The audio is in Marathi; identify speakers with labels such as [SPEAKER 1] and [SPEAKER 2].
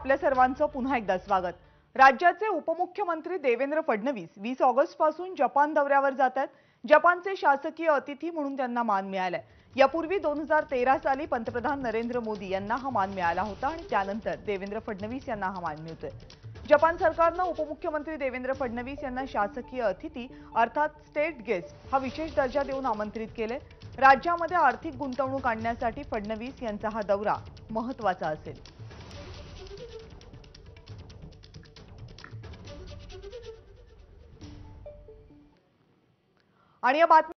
[SPEAKER 1] आपल्या सर्वांचं पुन्हा एकदा स्वागत। राज्याचे उपमुख्यमंत्री देवेंद्र फडणवीस 20 ऑगस्ट पासून जपान दौऱ्यावर जात आहेत। जपानचे शासकीय अतिथी म्हणून त्यांना मान मिळालाय। यापूर्वी 2013 साली पंतप्रधान नरेंद्र मोदी यांना हा मान मिळाला होता आणि त्यानंतर देवेंद्र फडणवीस यांना हा मान मिळतोय। जपान सरकारने उपमुख्यमंत्री देवेंद्र फडणवीस यांना शासकीय अतिथी अर्थात स्टेट गेस्ट हा विशेष दर्जा देऊन आमंत्रित केले। राज्यामध्ये आर्थिक गुंतवणूक आणण्यासाठी फडणवीस यांचा हा दौरा महत्त्वाचा असेल। आणि या बातमी